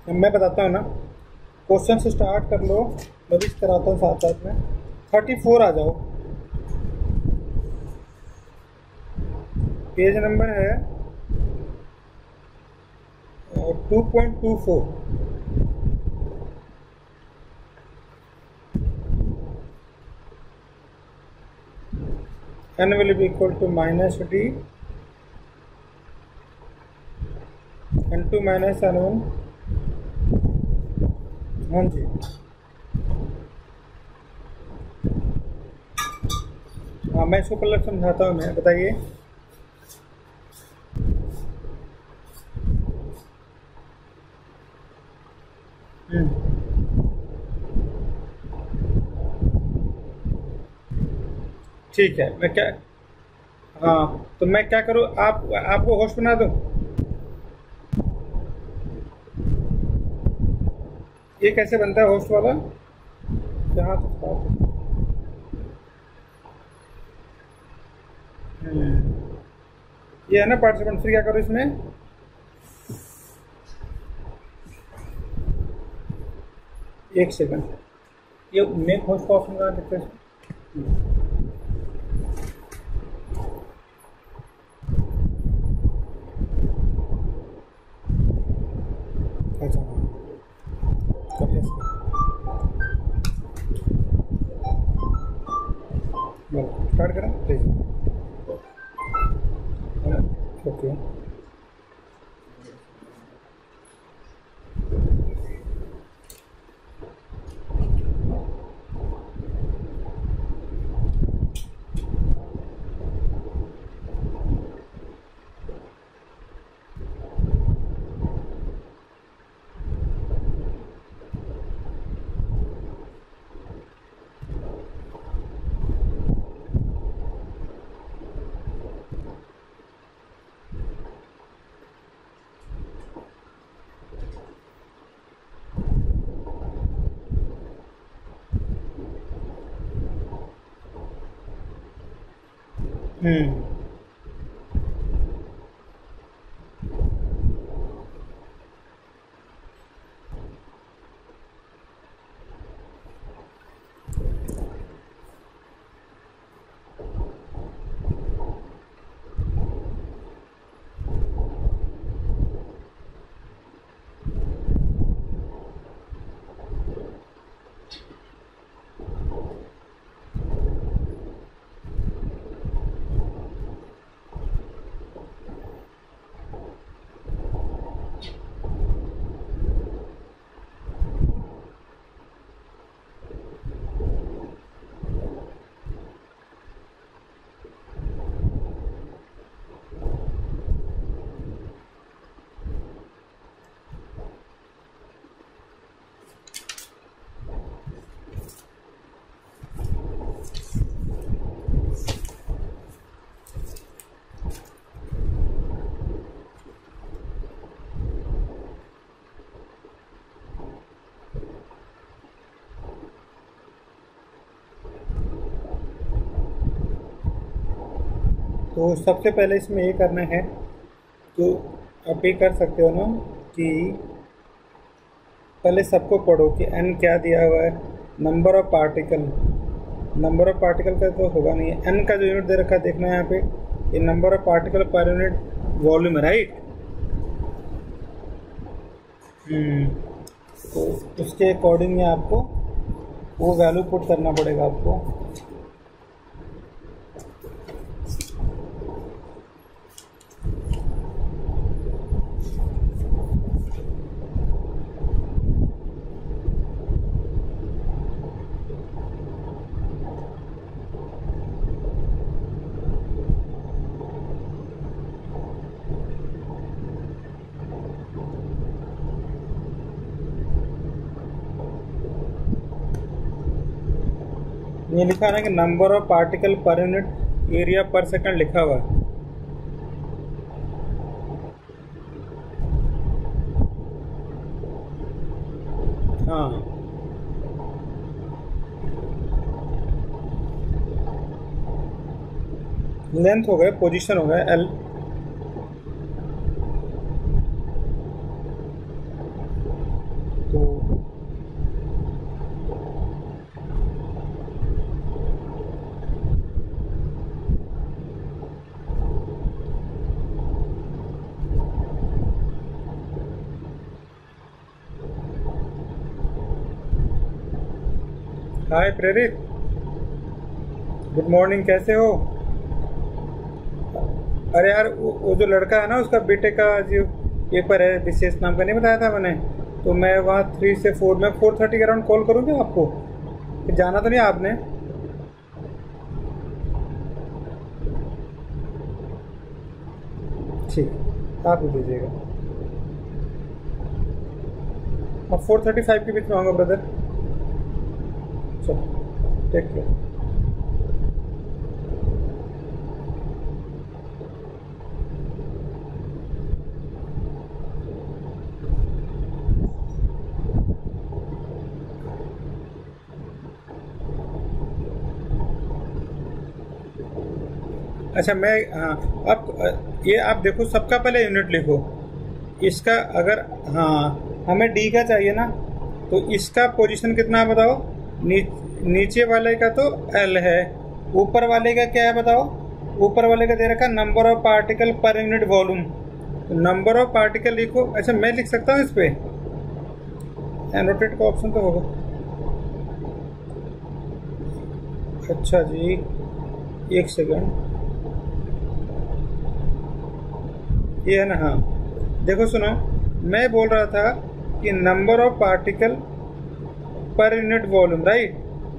मैं बताता हूँ ना, क्वेश्चन से स्टार्ट कर लो, मैं भी कराता हूँ साथ साथ में। 34 आ जाओ, पेज नंबर है 2.24। n will be equal to minus d n2 minus n1। हाँ जी, हाँ मैं इसको कलर समझाता हूँ, मैं बताइए। ठीक है, मैं क्या, हाँ तो मैं क्या करूँ, आपको होस्ट बना दूँ? ये कैसे बनता है होस्ट वाला? यहाँ तो ये है ना पार्टिसिपेंट, फिर क्या करो इसमें? एक सेकंड, ये मेक होस्ट का ऑप्शन कहाँ दिखता है? अच्छा कर स्टार्ट करें प्लीज। ओके, तो सबसे पहले इसमें ये करना है, तो आप ये कर सकते हो ना कि पहले सबको पढ़ो कि n क्या दिया हुआ है, number of particle. Number of particle का तो होगा नहीं, n का जो यूनिट दे रखा है देखना है यहाँ पे, ये number of particle per unit volume है, राइट। तो उसके अकॉर्डिंग में आपको वो वैल्यू पुट करना पड़ेगा आपको। ये लिखा है ना कि number of particle per unit area per second लिखा हुआ है। हाँ लेंथ हो गए, पोजीशन हो गया L। हाय प्रेरित, गुड मॉर्निंग, कैसे हो? अरे यार वो जो लड़का है ना, उसका बेटे का जो पेपर है विशेष नाम का, नहीं बताया था मैंने? तो मैं वहाँ 3 से 4 में 4:30 के अराउंड कॉल करूँगा आपको। फिर जाना तो नहीं आपने? ठीक, आप भी भेजिएगा। अब 4:35 के बीच में आऊँगा ब्रदर। चलो, टेक केयर। अच्छा, मैं हाँ, अब ये आप देखो, सबका पहले यूनिट लिखो। इसका अगर हाँ हमें डी का चाहिए ना, तो इसका पोजीशन कितना है बताओ? नीचे वाले का तो एल है, ऊपर वाले का क्या है बताओ? ऊपर वाले का दे रखा number of particle per unit volume. तो नंबर ऑफ पार्टिकल लिखो। अच्छा, मैं लिख सकता हूँ इस पे? एनोटेट का ऑप्शन तो होगा। अच्छा जी, एक सेकंड, ये है ना? हाँ देखो सुनो, मैं बोल रहा था कि number of particle per unit volume, right?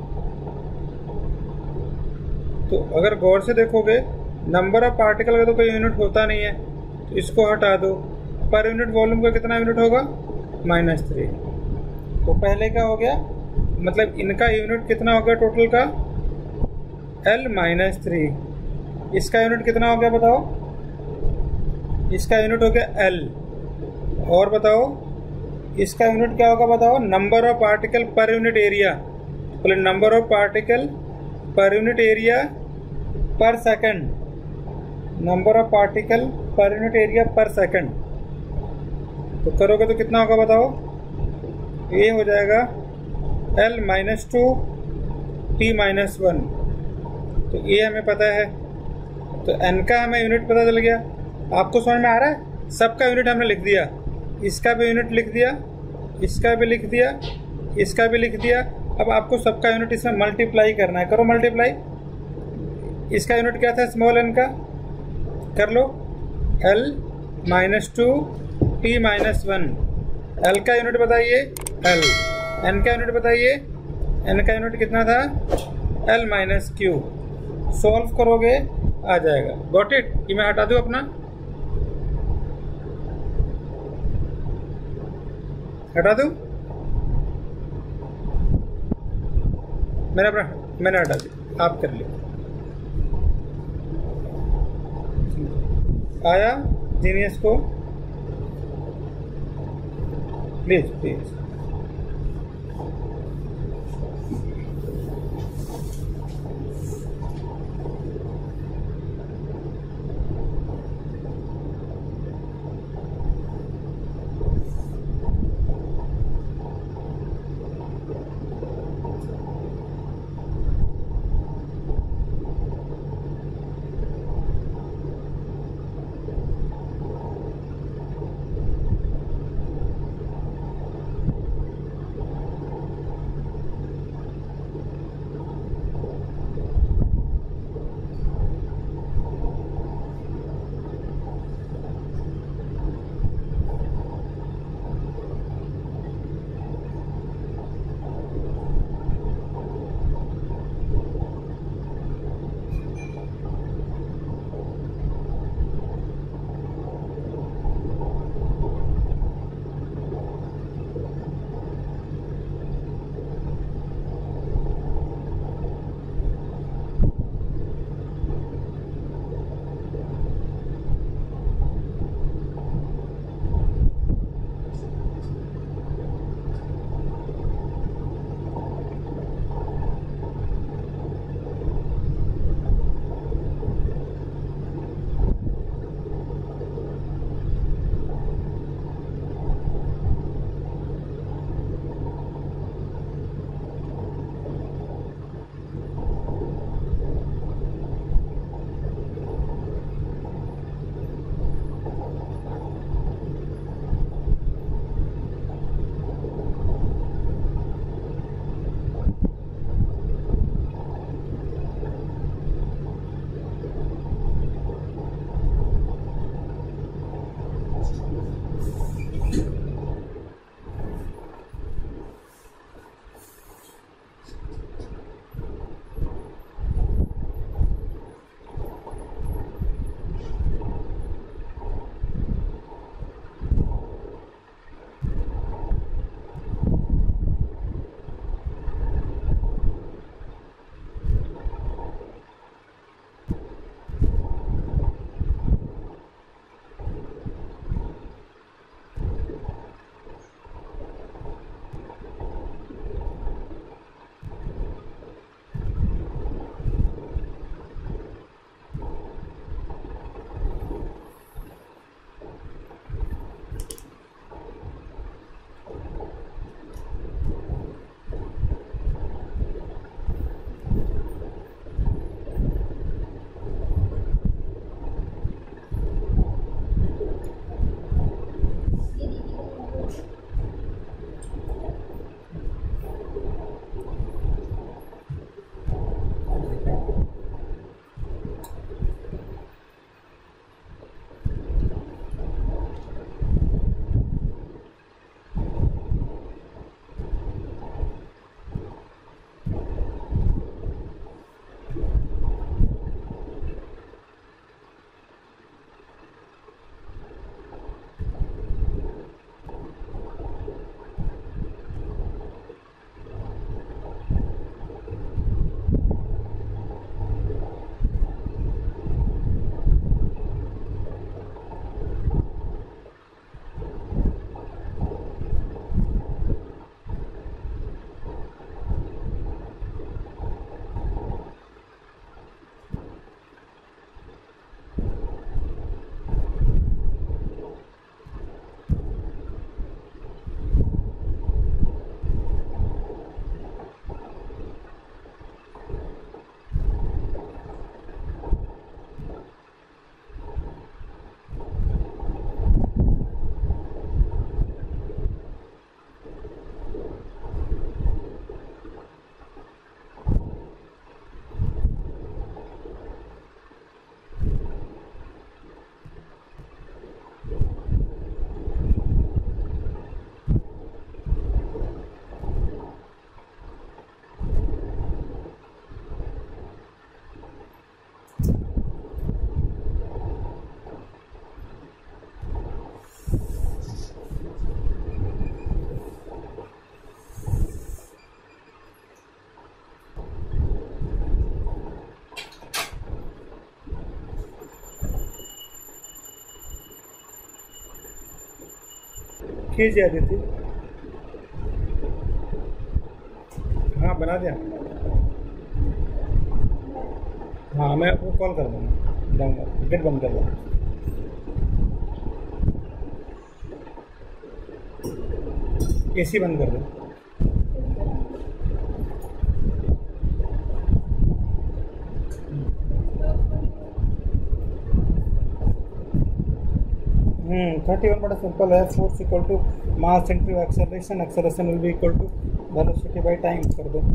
तो अगर गौर से देखोगे, नंबर ऑफ पार्टिकल का तो कोई यूनिट होता नहीं है, तो इसको हटा दो। पर यूनिट वॉल्यूम का कितना यूनिट होगा? -3। तो पहले का हो गया, मतलब इनका यूनिट कितना हो गया टोटल का? L-3। इसका यूनिट कितना हो गया बताओ? इसका यूनिट हो गया L। और बताओ इसका यूनिट क्या होगा बताओ? Number of particle per unit area. बोले number of particle per unit area per second. Number of particle per unit area per second. तो करोगे तो कितना होगा बताओ? ये हो जाएगा L-2 T-1। तो ये हमें पता है, तो n का हमें यूनिट पता चल गया। आपको समझ में आ रहा है? सबका यूनिट हमने लिख दिया, इसका भी यूनिट लिख दिया, इसका भी लिख दिया, इसका भी लिख दिया। अब आपको सबका यूनिट इसमें मल्टीप्लाई करना है। करो मल्टीप्लाई। इसका यूनिट क्या था स्मॉल n का? कर लो, L-2 T-1। L का यूनिट बताइए L, n का यूनिट बताइए। n का यूनिट कितना था? L-Q। सॉल्व करोगे आ जाएगा। Got it? ये मैं हटा दूं अपना, हटा दूं? मैंने हटा दिया, आप कर लिया। आया जीनियस को? Please please. के ज्यादा थे। हाँ बना दिया। हाँ मैं वो कॉल कर दूँगा, गेट बंद कर दूँगा। एसी बंद कर दो। थर्टी वन बड़ा सिंपल है। Force equal to mass into acceleration, acceleration will be equal to velocity by time कर दो।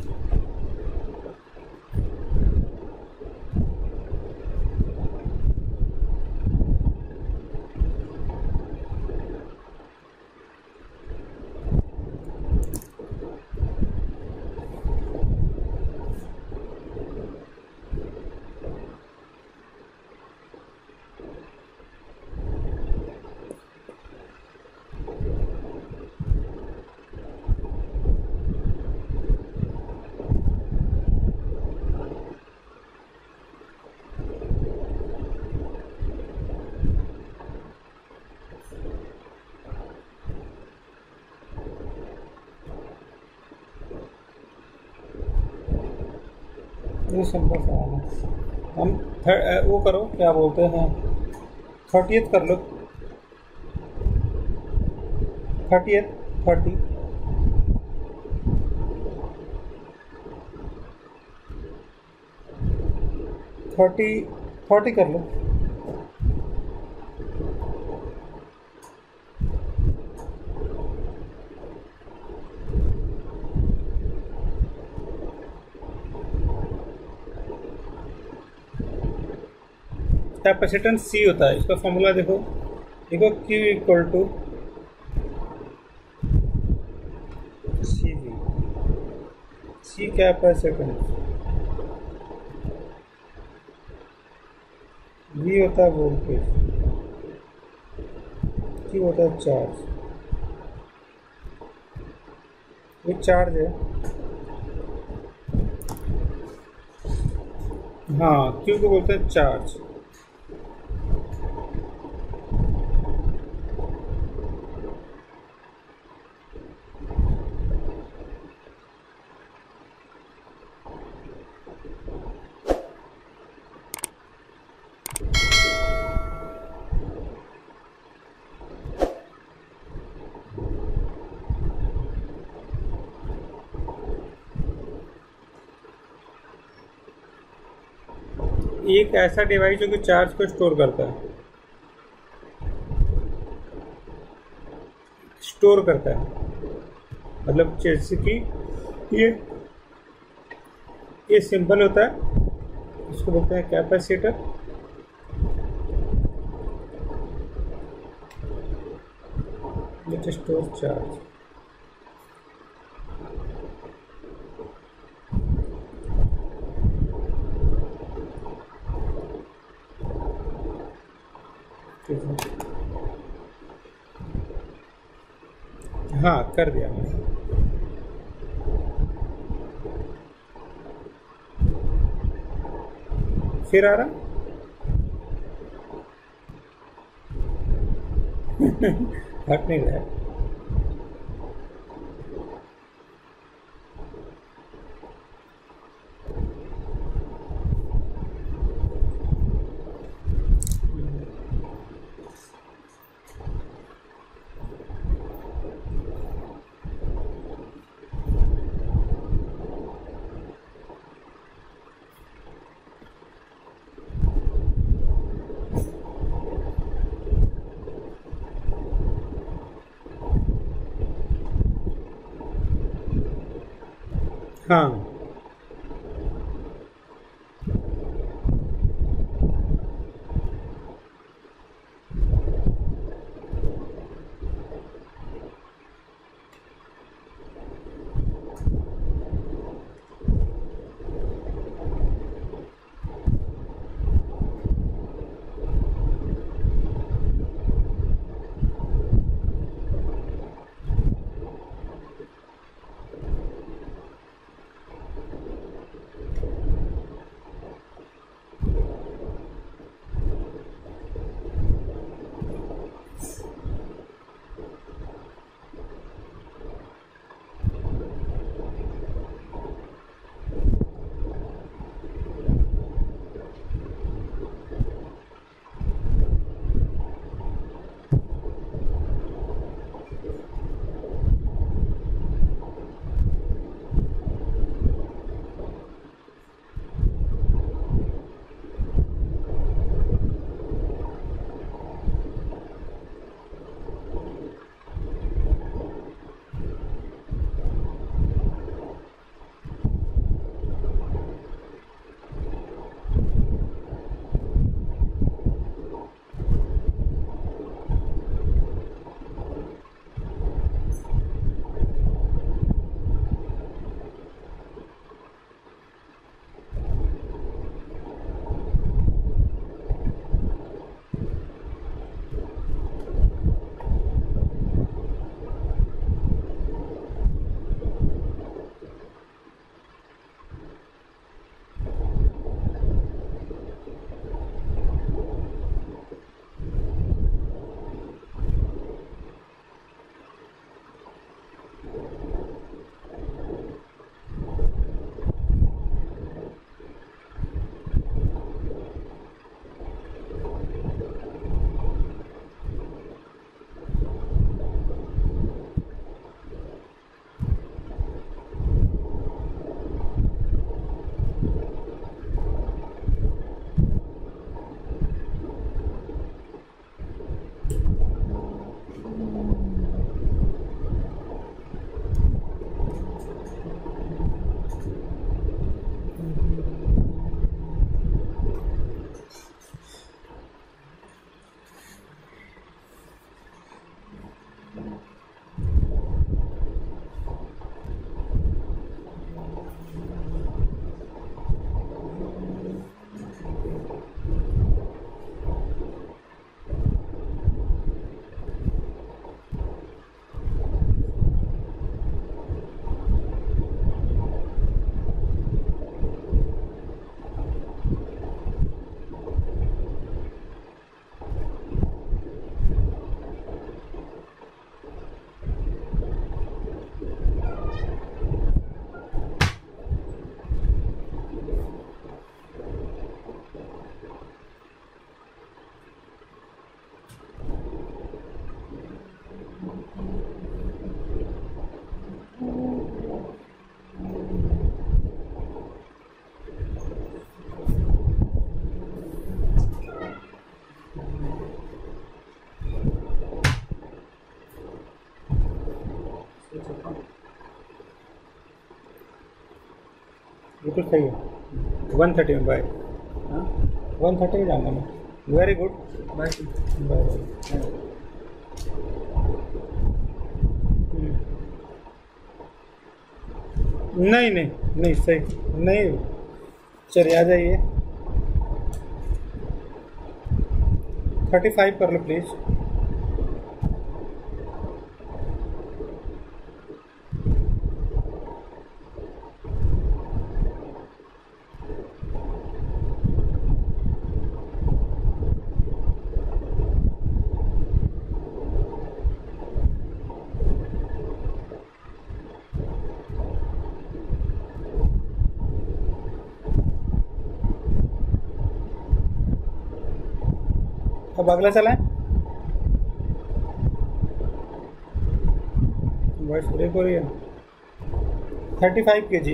ये सिंपल सवाल है। हम वो करो, क्या बोलते हैं, 30th कर लो। 30th 30 30 कर लो। कैपेसिटेंस सी होता है, इसका फॉर्मूला देखो, Q equal to C V. C capacitance, V होता है वोल्टेज, Q होता है चार्ज। ये चार्ज है। हाँ, Q को बोलते हैं चार्ज। एक ऐसा डिवाइस जो कि चार्ज को स्टोर करता है, मतलब जैसे कि ये सिंबल होता है, इसको बोलते हैं कैपेसिटर। विच स्टोर चार्ज। हाँ कर दिया मैंने। फिर आ रहा हट नहीं रहा है। हाँ सकता हूँ। बिल्कुल सही है, 130 में बाय, हाँ 130 में जाऊँगा मैं। Very good, bye bye bye. नहीं नहीं नहीं, सही नहीं, चलिए आ जाइए। 35 कर लो प्लीज़। अब अगला चलाएं। वॉइस ब्रेक हो रही है। 35 कीजिए।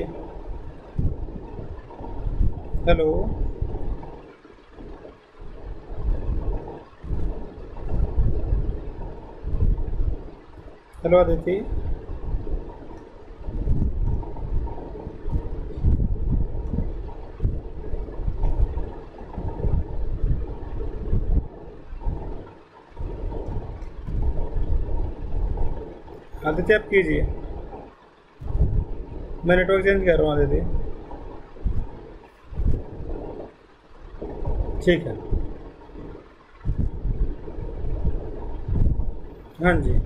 Hello, hello Aditi. आदित्य आप कीजिए, मैं नेटवर्क चेंज कर रहा हूँ आदित्य। ठीक है, हाँ जी।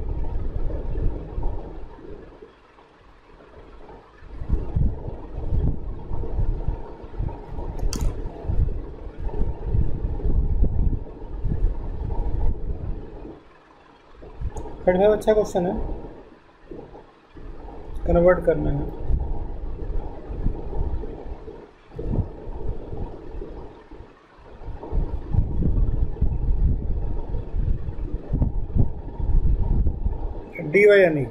खड़े अच्छा क्वेश्चन है, कन्वर्ट करना है। डी वाई यानी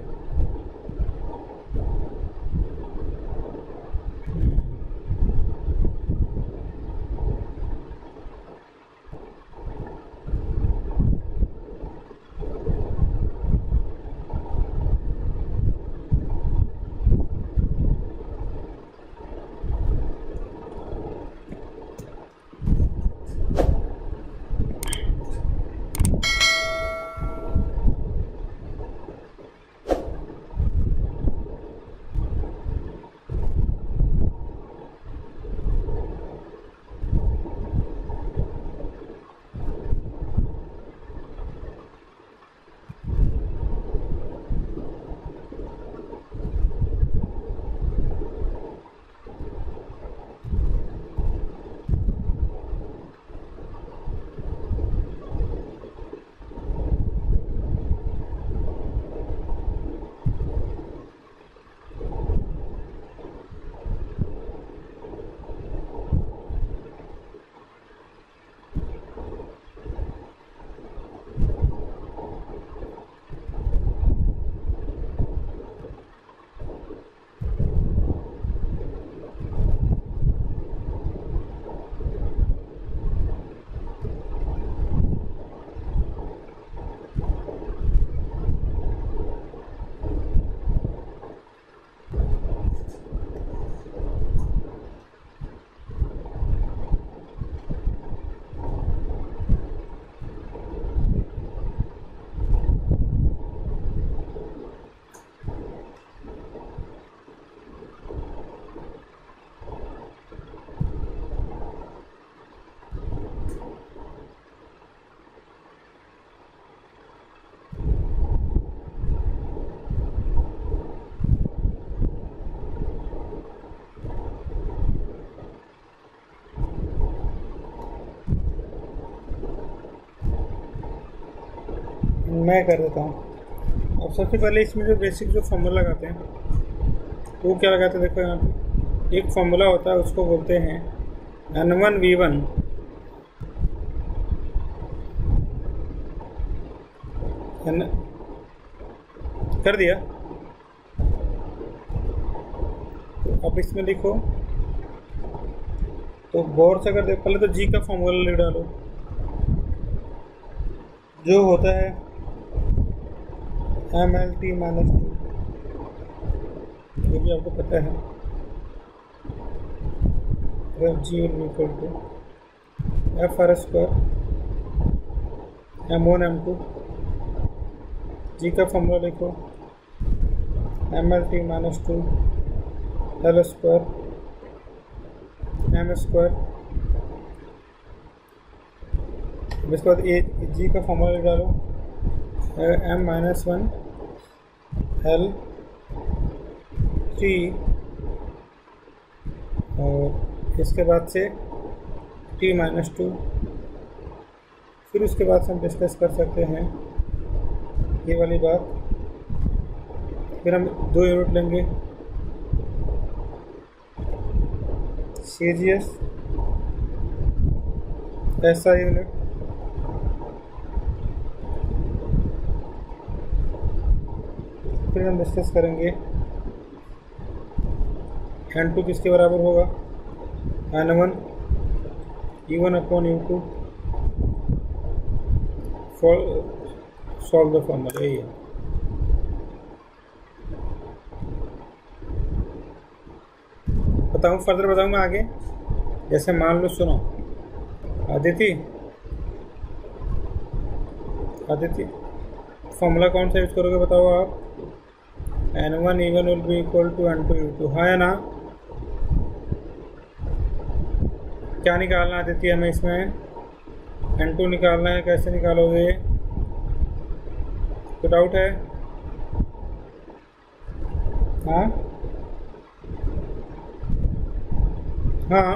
मैं कर देता हूँ। अब सबसे पहले इसमें जो बेसिक जो फॉर्मूला लगाते हैं तो वो क्या लगाते हैं, देखो यहाँ पे एक फॉर्मूला होता है, उसको बोलते हैं N1V1 कर दिया। तो अब इसमें लिखो, तो गौर से अगर देखो, पहले तो जी का फॉर्मूला लिख डालो जो होता है MLT-2 भी आपको पता है। G will be equal to F R square M1 M2, G का फॉर्मूला लिखो MLT minus 2 L square M square. इसके बाद ए जी का फॉर्मूला लिख डालो M माइनस 1 L T, और इसके बाद से T माइनस 2। फिर उसके बाद से हम डिस्कस कर सकते हैं ये वाली बात। फिर हम 2 यूनिट लेंगे, CGS SI यूनिट, फिर हम डिस्कस करेंगे N2 किसके बराबर होगा, N1 E1 upon U2। Solve the formula, यही है। बताऊँ फर्दर बताऊँगा आगे। जैसे मान लो, सुनो आदिति फॉर्मूला कौन सा यूज करोगे बताओ आप। N1 E1 will be equal to N2 U2, हाँ या ना। क्या निकालना आदिति हमें इसमें, N2 निकालना है। कैसे निकालोगे, तो डाउट है? हाँ हाँ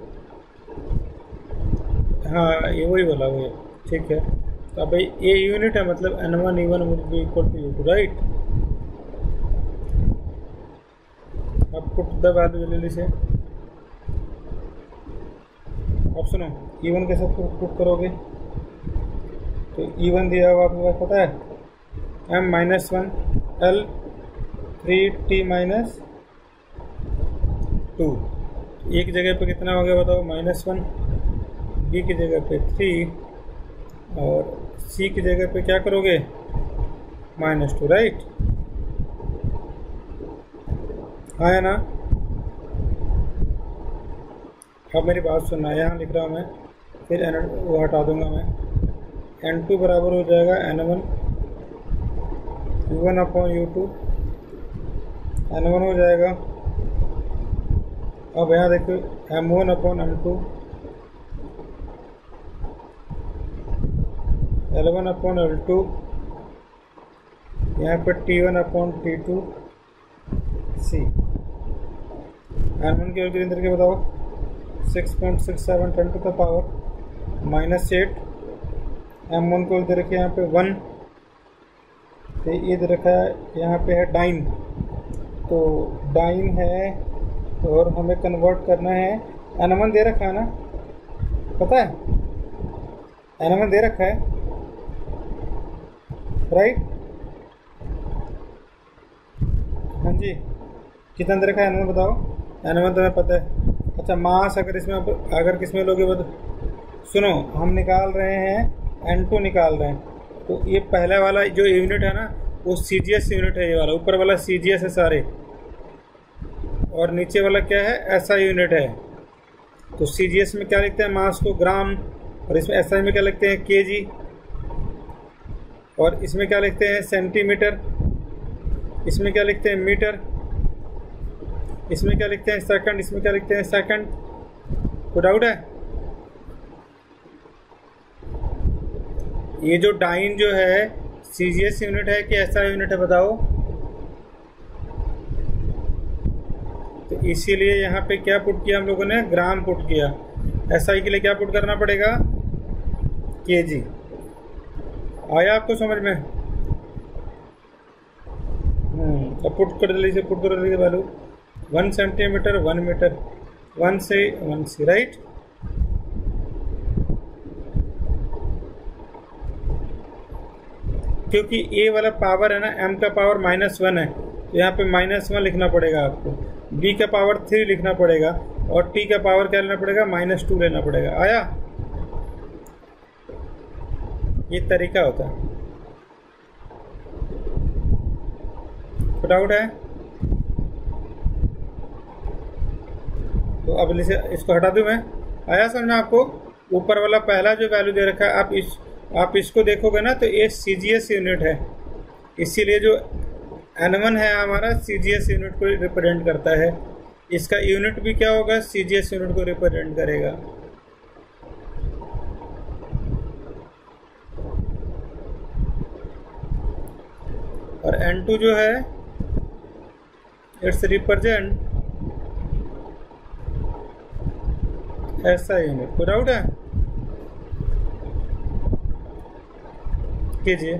हाँ, ये वही बोला, वही ठीक है। तो अब भाई ये यूनिट है, मतलब N1 E1 will be equal to U2, right. अब पुट द वैल्यू जल्दी से। अब सुनो, E1 कैसे पुट करोगे, तो E1 दिया हुआ आपके पास पता है M minus 1 L 3T minus 2। एक जगह पे कितना हो गया बताओ, -1, B की जगह पे 3, और C की जगह पे क्या करोगे, -2, राइट। हाँ है ना। अब मेरी बात सुनना, यहाँ लिख रहा हूँ मैं, फिर वो हटा दूंगा मैं। N2 बराबर हो जाएगा N1 U1 upon U2, N1 हो जाएगा। अब यहाँ देखो M1 upon M2, L1 upon L2, यहाँ पर T1 upon T2 C। N1 की वैल्यू अंदर के बताओ 6.67 10 टू द पावर -8। M1 को दे रखे यहाँ पे 1, तो ये दे रखा है यहाँ पे है डाइन, तो डाइन है और हमें कन्वर्ट करना है। N1 दे रखा है ना, पता है N1 दे रखा है, राइट। हाँ जी, कितना दे रखा है N1 बताओ। N1 तुम्हें पता है। अच्छा, मास अगर किसमें लोगे सुनो, हम निकाल रहे हैं N2 निकाल रहे हैं, तो ये पहला वाला जो यूनिट है ना वो CGS यूनिट है, ये वाला ऊपर वाला CGS है सारे, और नीचे वाला क्या है, SI यूनिट है। तो CGS में क्या लिखते हैं, मास को ग्राम, और इसमें SI में क्या लिखते हैं, kg, और इसमें क्या लिखते हैं, सेंटीमीटर, इसमें क्या लिखते हैं, मीटर, इसमें क्या लिखते हैं, सेकंड, इसमें क्या लिखते हैं, सेकंड। कोई डाउट है? ये जो डाइन जो है CGS यूनिट है कि SI यूनिट है बताओ। तो इसीलिए यहाँ पे क्या पुट किया हम लोगों ने, ग्राम पुट किया। SI के लिए क्या पुट करना पड़ेगा, kg। आया आपको समझ में? अब पुट कर लीजिए, पुट कर लीजिए वैल्यू 1 सेंटीमीटर 1 मीटर, 1 से, राइट। क्योंकि ए वाला पावर है ना, m का पावर -1 है, तो यहाँ पे -1 लिखना पड़ेगा आपको, b का पावर 3 लिखना पड़ेगा, और t का पावर क्या लेना पड़ेगा, -2 लेना पड़ेगा। आया? ये तरीका होता है। डाउट है? तो अब इसे इसको हटा दूं मैं। आया समझ में आपको? ऊपर वाला पहला जो वैल्यू दे रखा है आप इसको देखोगे ना तो ये CGS यूनिट है, इसीलिए जो N1 है हमारा CGS यूनिट को रिप्रेजेंट करता है। इसका यूनिट भी क्या होगा? CGS यूनिट को रिप्रेजेंट करेगा। और N2 जो है इट्स रिप्रेजेंट ऐसा यूनिट। कोई डाउट है? कीजिए।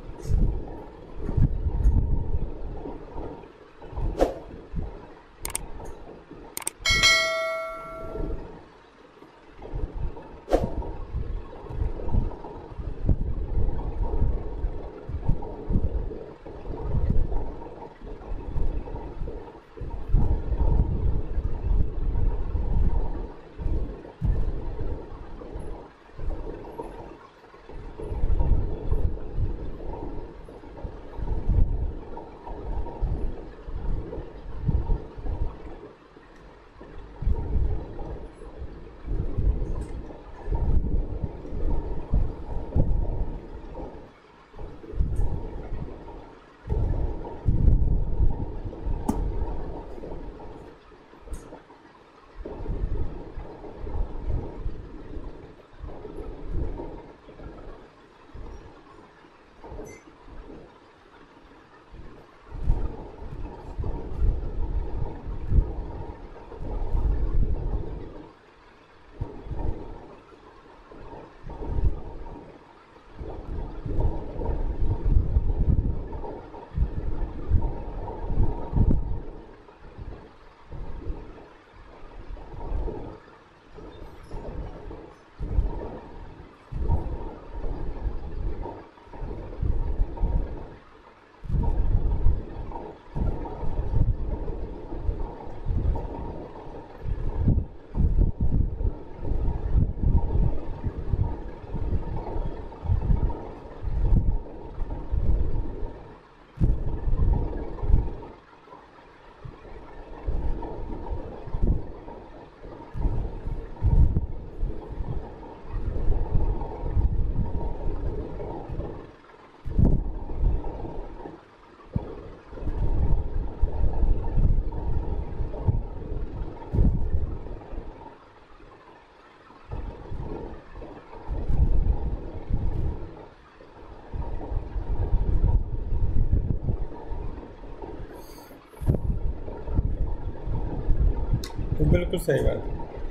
तो बिल्कुल सही बात।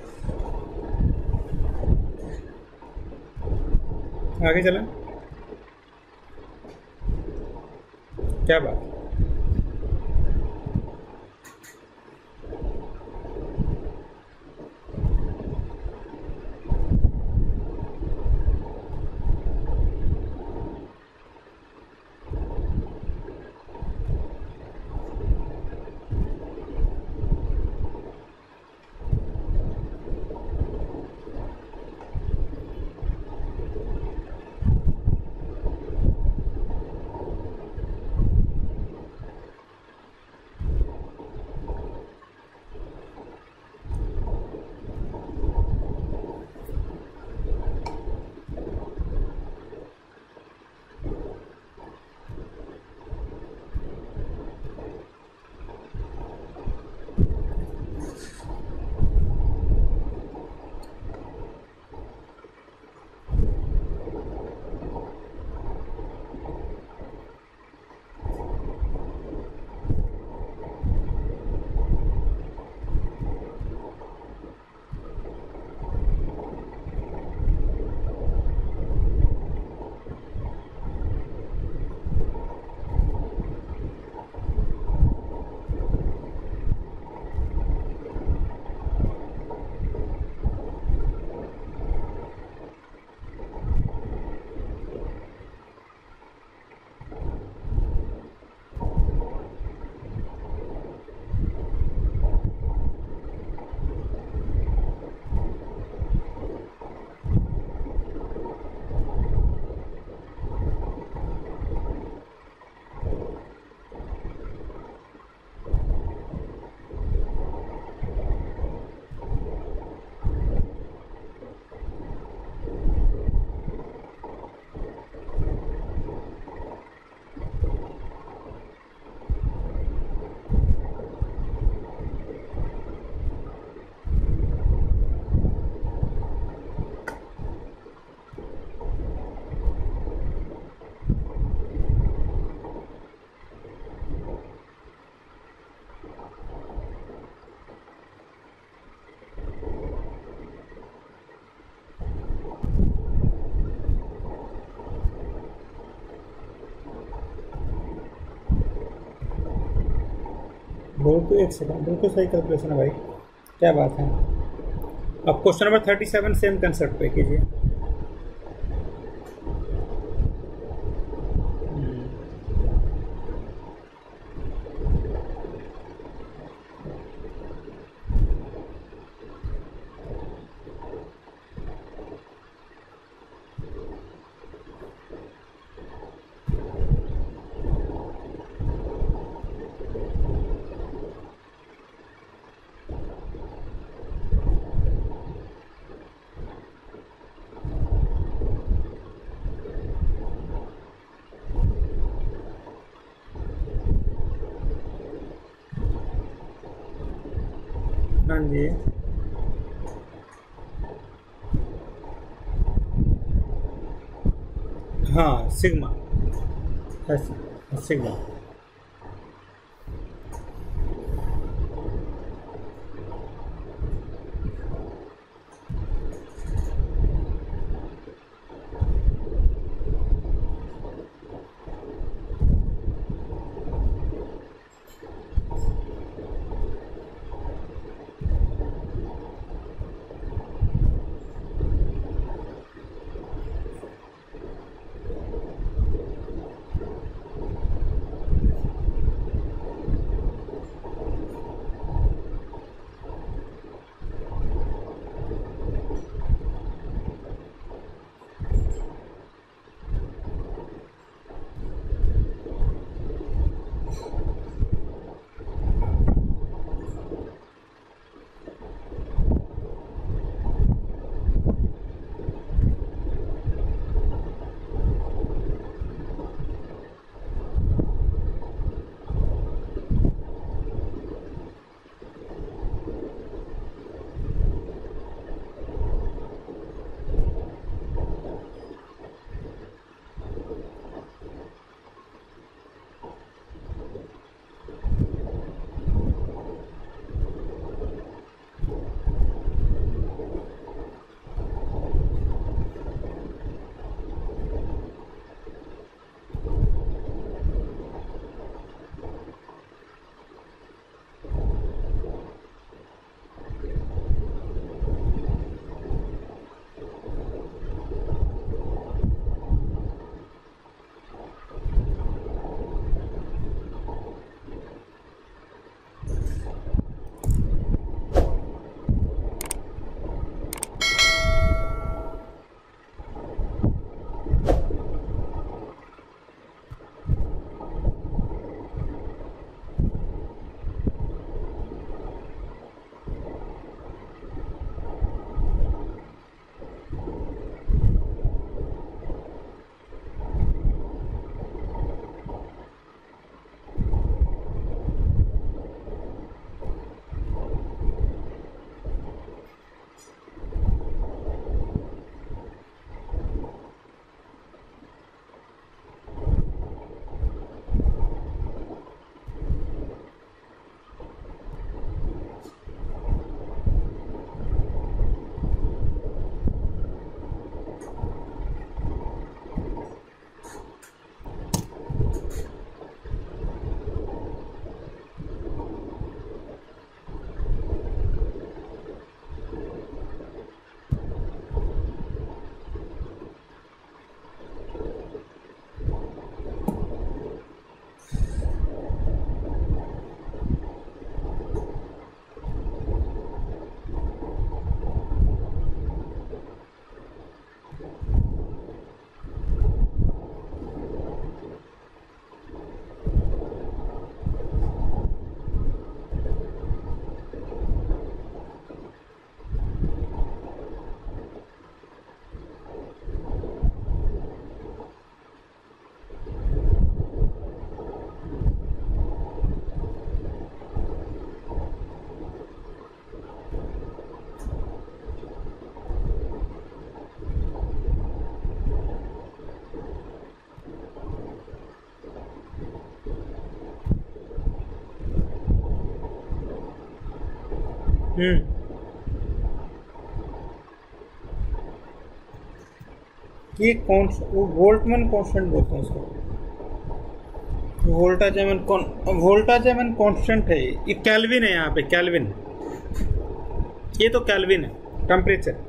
आगे चलें। क्या बात? बिल्कुल, एक सेकंड, बिल्कुल सही कैलकुलेशन है भाई, क्या बात है। अब क्वेश्चन नंबर 37 सेम कंसेप्ट पे कीजिए। हाँ जी, हाँ सिग्मा, सिग्मा। ये कौन वो बोल्टमैन कांस्टेंट बोलते हैं उसको। वोल्टाज एमन कांस्टेंट है, ये केल्विन है, यहाँ पे केल्विन, ये तो केल्विन है टेम्परेचर।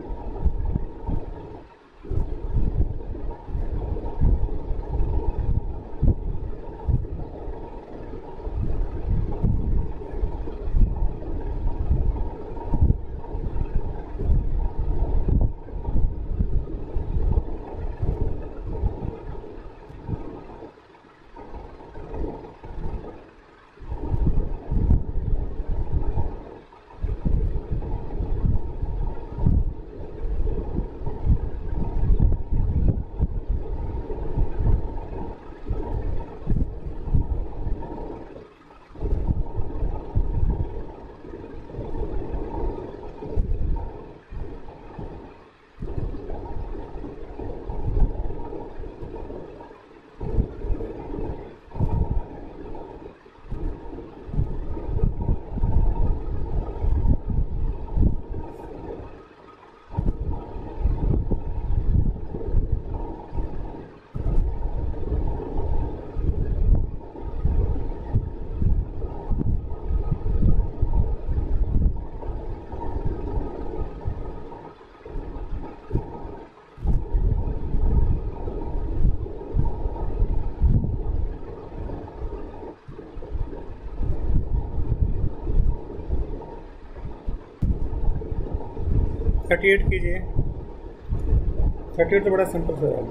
थर्टी एट कीजिए, 38 तो बड़ा सिंपल सवाल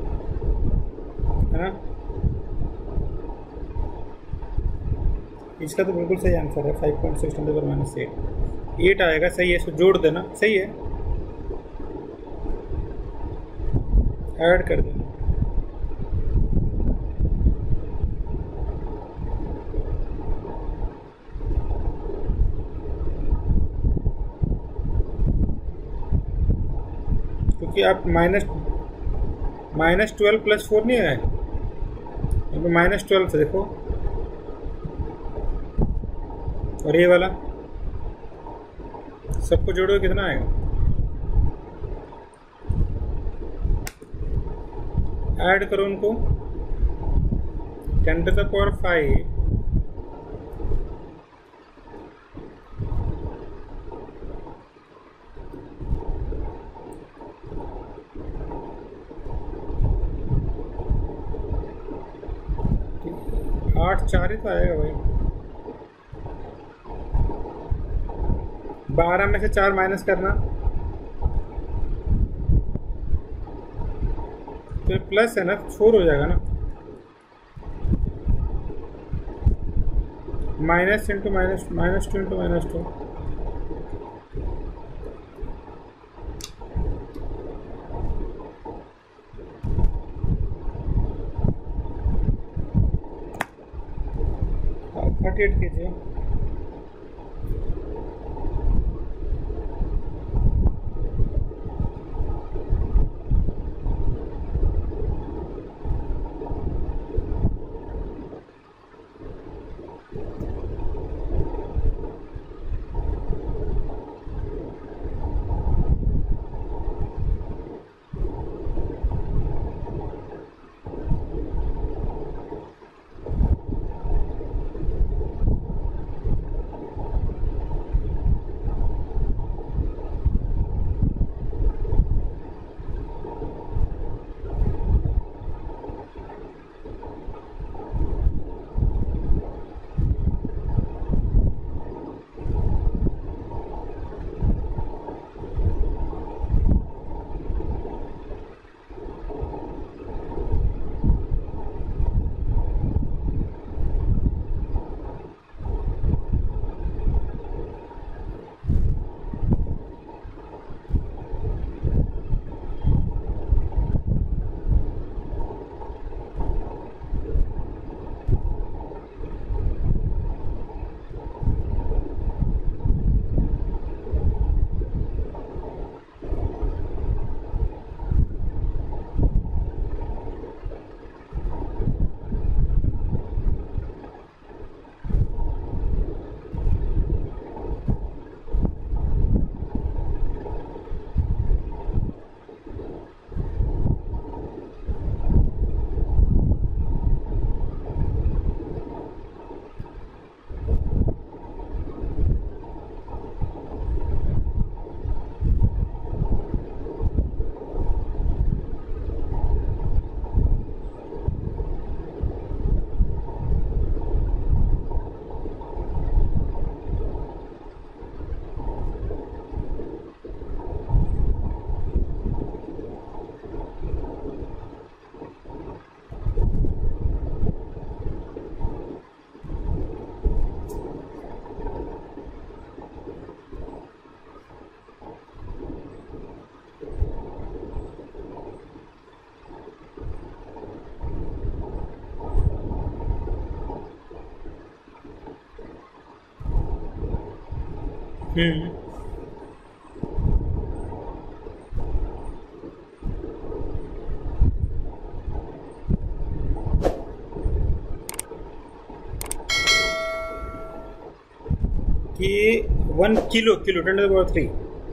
है ना, इसका तो बिल्कुल सही आंसर है 5.6 - 8 आएगा, सही है, इसको जोड़ देना, सही है, ऐड कर देना। क्योंकि आप -12 + 4 नहीं है, -12 से देखो, और ये वाला सबको जोड़ो कितना आएगा, ऐड करो उनको, 10⁵ 8 4 ही तो आएगा भाई, 12 में से 4 माइनस करना, तो प्लस है ना, 4 हो जाएगा ना, -2 × -2 38 कीजिए, हम्म। कि 1 किलो, किलो 10⁻³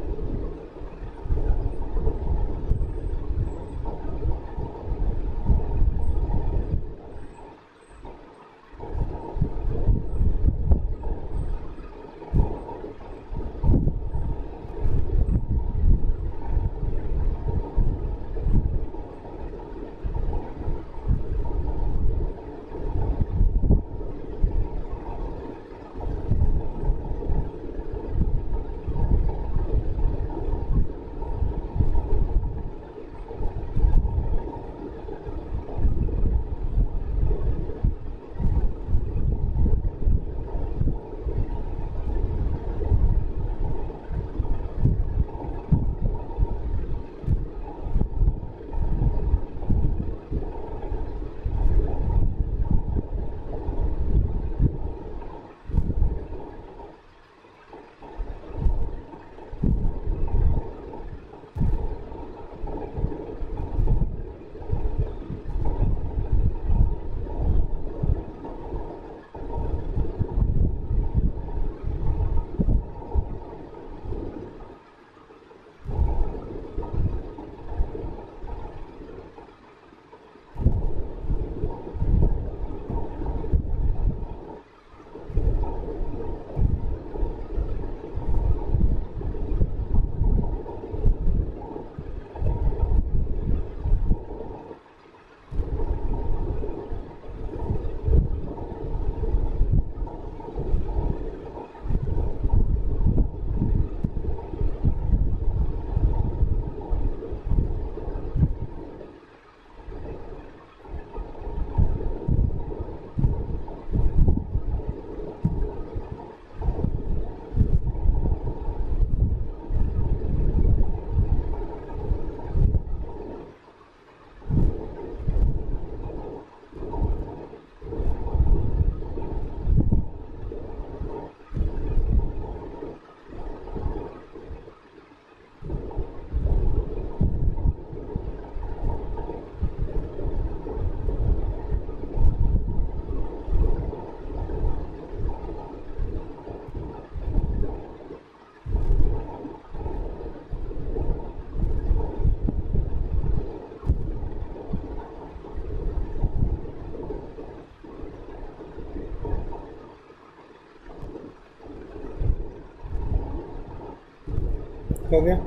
हो गया।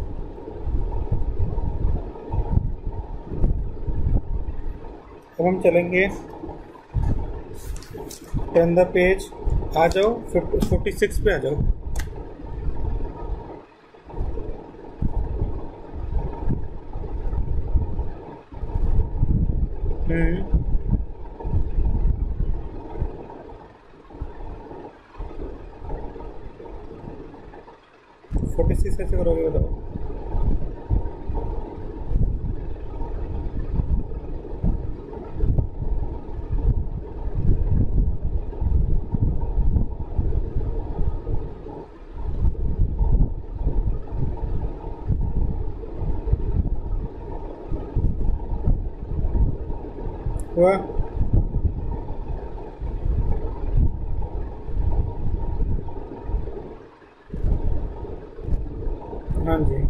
अब हम चलेंगे 10 द पेज, आ जाओ 46 पे आ जाओ। हम्म। 46 कैसे करोगे बताओ? हुआ? हाँ जी।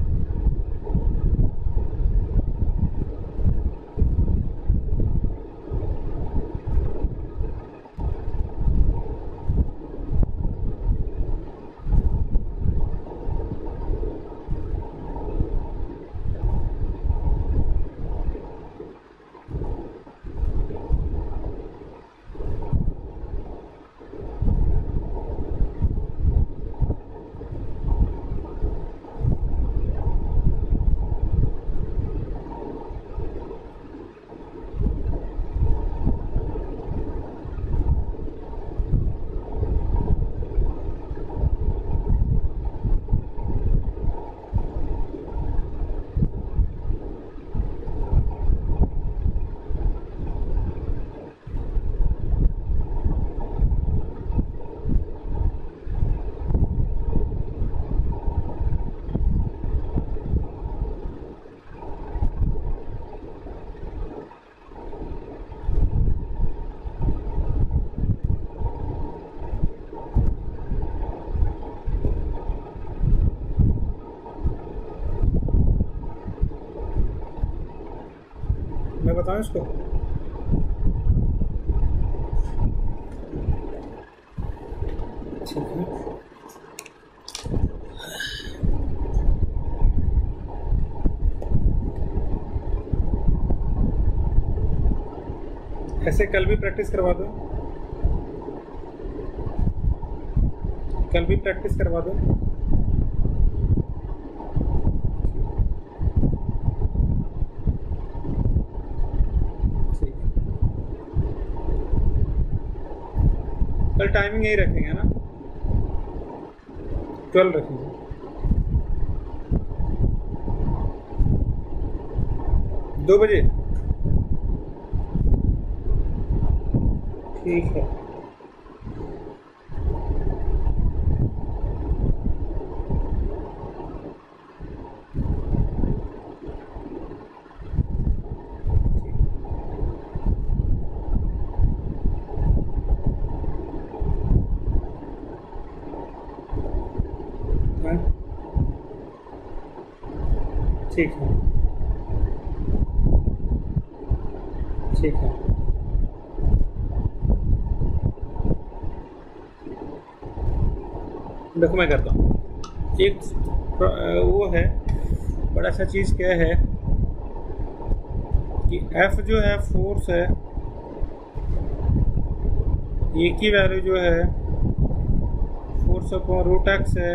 बताऊं इसको? ठीक है, ऐसे कल भी प्रैक्टिस करवा दो, कल भी प्रैक्टिस करवा दो। ठीक, कल टाइमिंग यही रखेंगे ना, 12 रखेंगे। दो बजे, ठीक है। ठीक है, ठीक है। देखो मैं करता हूँ, एक वो है बड़ा सा चीज़ क्या है कि F जो है फोर्स है, ए की वैल्यू जो है फोर्स अपॉन रूट एक्स है,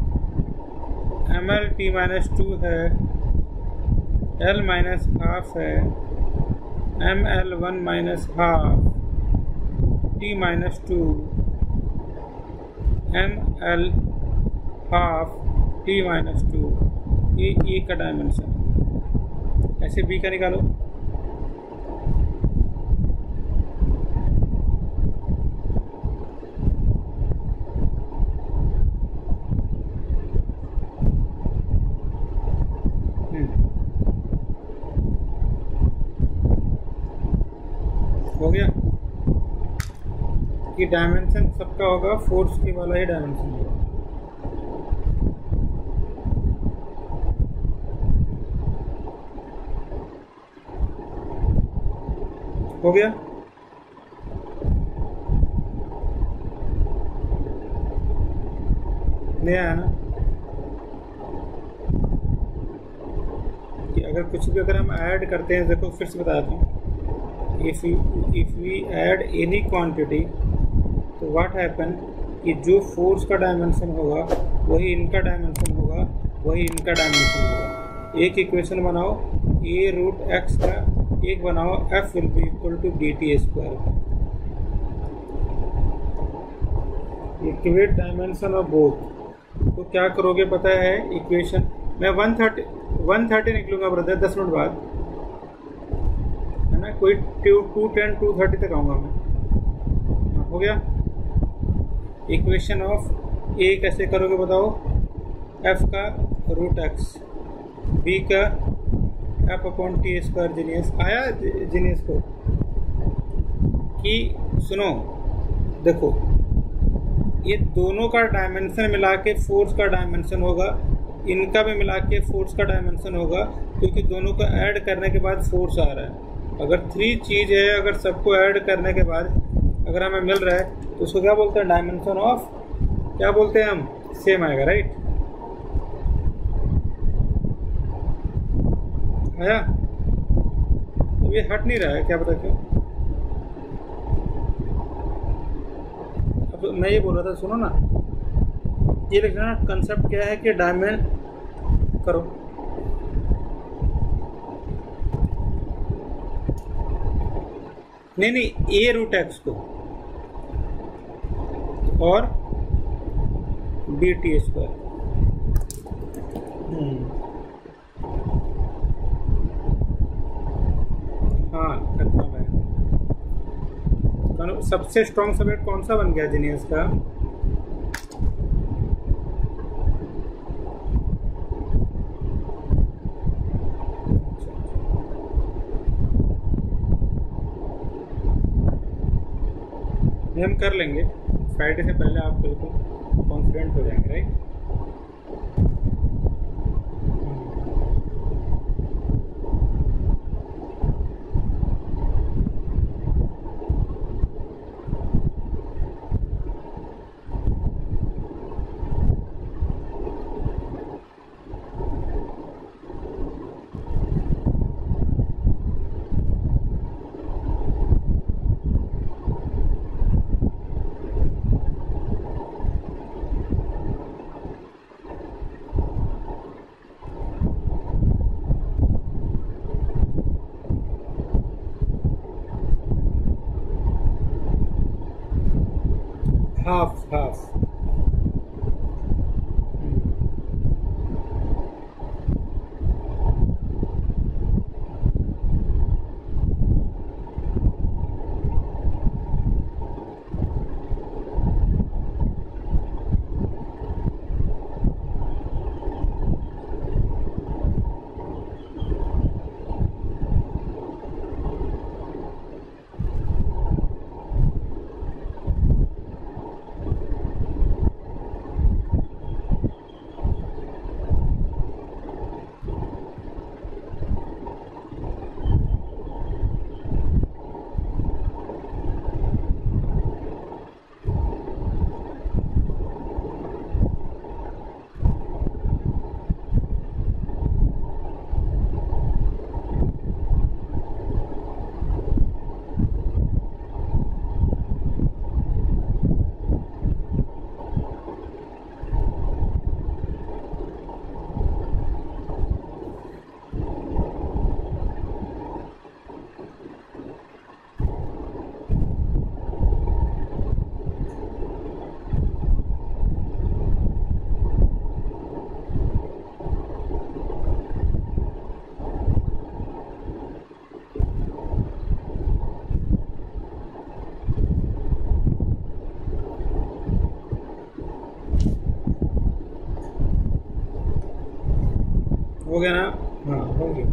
ml t माइनस 2 है, L माइनस हाफ है, ml 1 minus half, t minus 2, ml half t minus 2, ये ए का डायमेंशन। ऐसे बी का निकालो। हो गया कि डायमेंशन सबका होगा फोर्स के वाला ही डायमेंशन होगा। हो गया, नहीं आया ना? कि अगर कुछ भी अगर हम ऐड करते हैं, देखो फिर से बताता हूँ, if we add any quantity तो व्हाट हैपन कि जो फोर्स का डायमेंशन होगा वही इनका डायमेंशन होगा, वही इनका डायमेंशन होगा। एक इक्वेशन बनाओ a रूट एक्स का, एक बनाओ f will be equal to dt square. Equate dimension of both. तो क्या करोगे पता है, इक्वेशन मैं 130 निकलूंगा ब्रदर 10 मिनट बाद, है ना? कोई 210 230 तक आऊँगा मैं। हो गया। इक्वेशन ऑफ ए कैसे करोगे बताओ, एफ का रूट एक्स, बी का F upon T square. Genius आया, जीनियस को कि सुनो देखो, ये दोनों का डायमेंशन मिला के फोर्स का डायमेंशन होगा, इनका भी मिला के फोर्स का डायमेंशन होगा, क्योंकि दोनों को ऐड करने के बाद फोर्स आ रहा है। अगर 3 चीज़ है, अगर सबको ऐड करने के बाद अगर हमें मिल रहा है तो उसको क्या बोलते हैं, डायमेंशन ऑफ, क्या बोलते हैं हम, सेम आएगा। राइट, आया? तो ये हट नहीं रहा है, क्या पता क्यों। अब मैं ये बोल रहा था, सुनो ना, ये लिखना कंसेप्ट क्या है कि करो, नहीं ए रूट एक्स को और बी टी स्क्वायर। हाँ खत्म है। तो सबसे स्ट्रॉन्ग सब्जेक्ट कौन सा बन गया जीनियस का? हम कर लेंगे, फ्राइडे से पहले आप बिल्कुल कॉन्फिडेंट हो जाएंगे। Right, half half. हो गया ना? हाँ हो गया।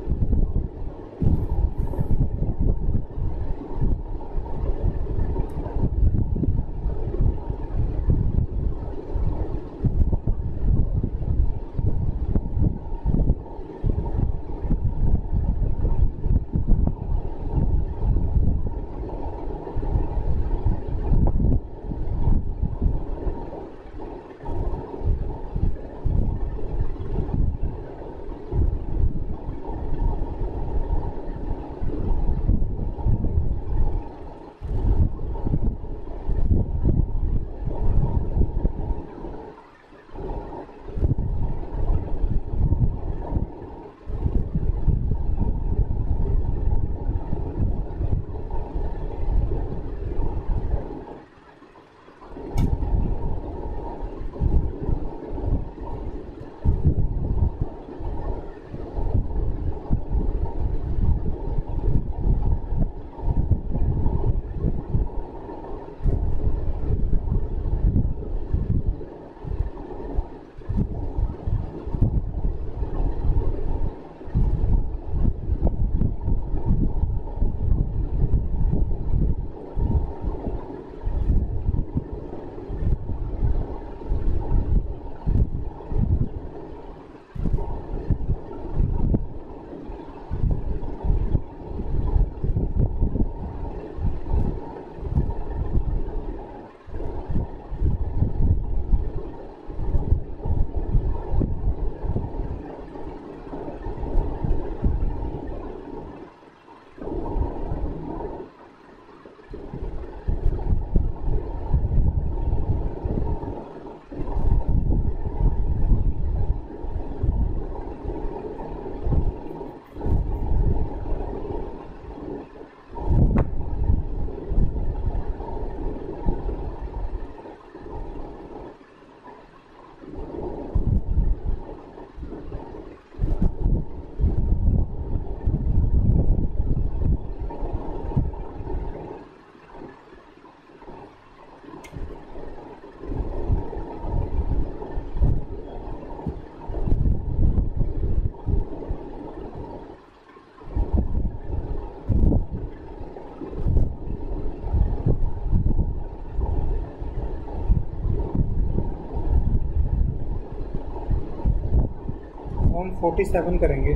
हम 47 करेंगे।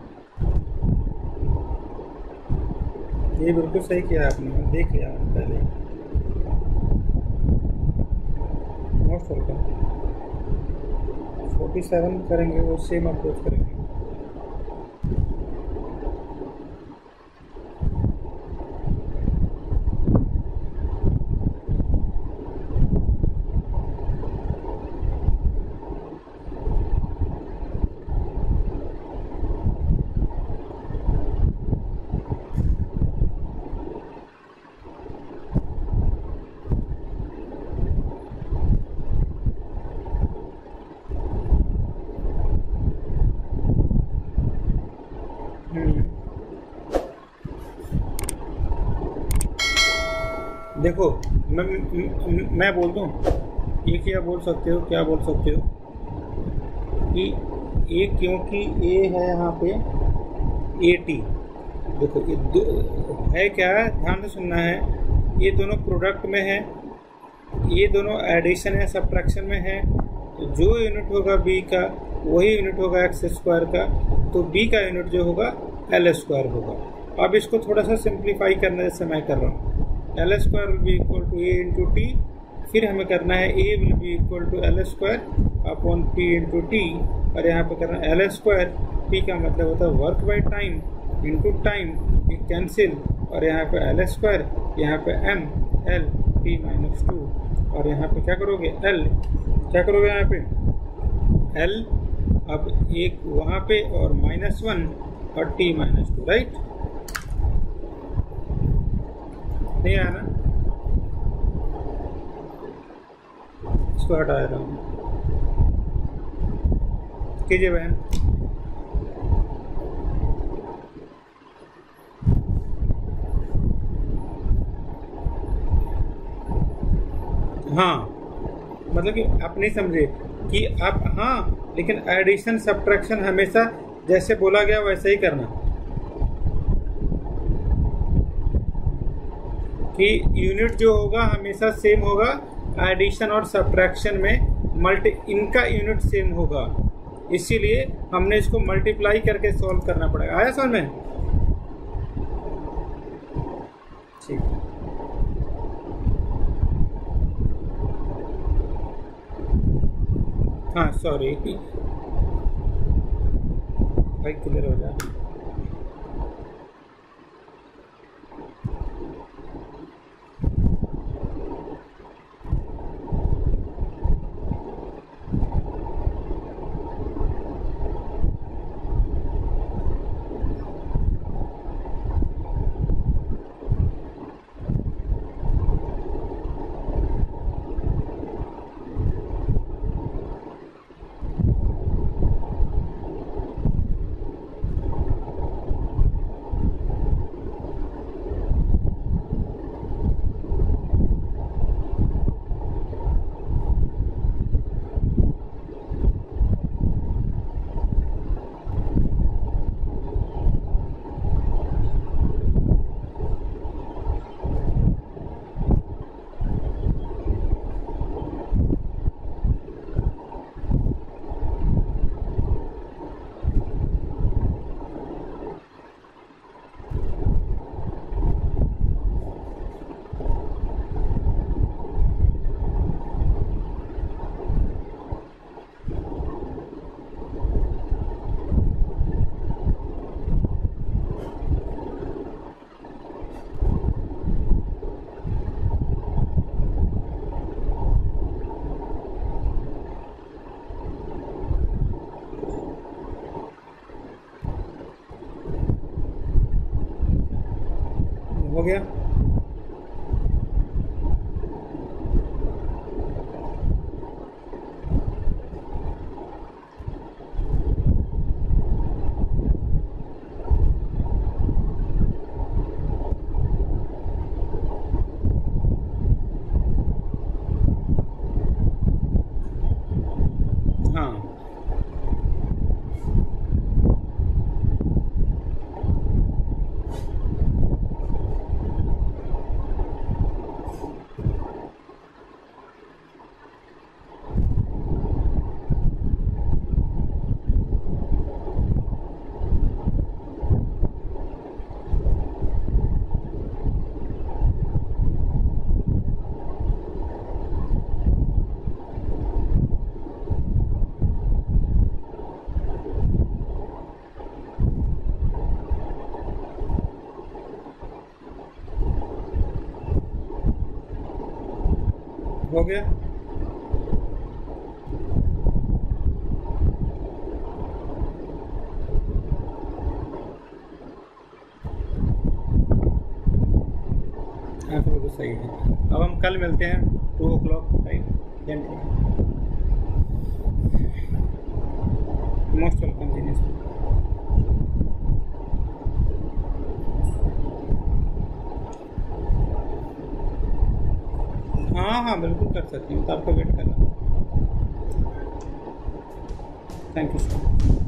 ये बिल्कुल सही किया आपने, देख लिया पहले। Most welcome. 47 करेंगे, वो सेम अप्रोच करेंगे। देखो मैं बोल दूं, ये क्या बोल सकते हो कि ए, क्योंकि ए है यहाँ पे 80। देखो ये है क्या है, ध्यान से सुनना है। ये दोनों प्रोडक्ट में है, ये दोनों एडिशन है, सब्ट्रैक्शन में है। तो जो यूनिट होगा बी का वही यूनिट होगा एक्स स्क्वायर का। तो बी का यूनिट जो होगा एल स्क्वायर होगा। अब इसको थोड़ा सा सिंप्लीफाई करना जैसे मैं कर रहा हूँ। L square will be equal to A into T. फिर हमें करना है A will be equal to L square upon P into T. और यहाँ पे करना है एल स्क्वायर, टी का मतलब होता है work by time into time, ये कैंसिल। और यहाँ पे एल स्क्वायर, यहाँ पे एम एल टी माइनस 2। और यहाँ पे क्या करोगे, एल क्या करोगे यहाँ पे एल, अब एक वहाँ पे और -1 और टी माइनस 2, राइट। नहीं आया ना, इसको हटा रहा हूँ, कीजिए बहन। हाँ मतलब कि आप नहीं समझे कि आप, हाँ लेकिन एडिशन सब्ट्रैक्शन हमेशा जैसे बोला गया वैसे ही करना, कि यूनिट जो होगा हमेशा सेम होगा। एडिशन और सब्ट्रैक्शन में इनका यूनिट सेम होगा, इसीलिए हमने इसको मल्टीप्लाई करके सॉल्व करना पड़ेगा। आया समझ में? ठीक, हाँ सॉरी भाई, क्लियर हो जाए। हो गया। हाँ हो गया। हाँ तो सही है। अब हम कल मिलते हैं 2 o'clock, राइट। मोस्ट वेलकम जी। हाँ हाँ बिल्कुल कर सकती हूँ, तो आपको वेट करना। Thank you so much.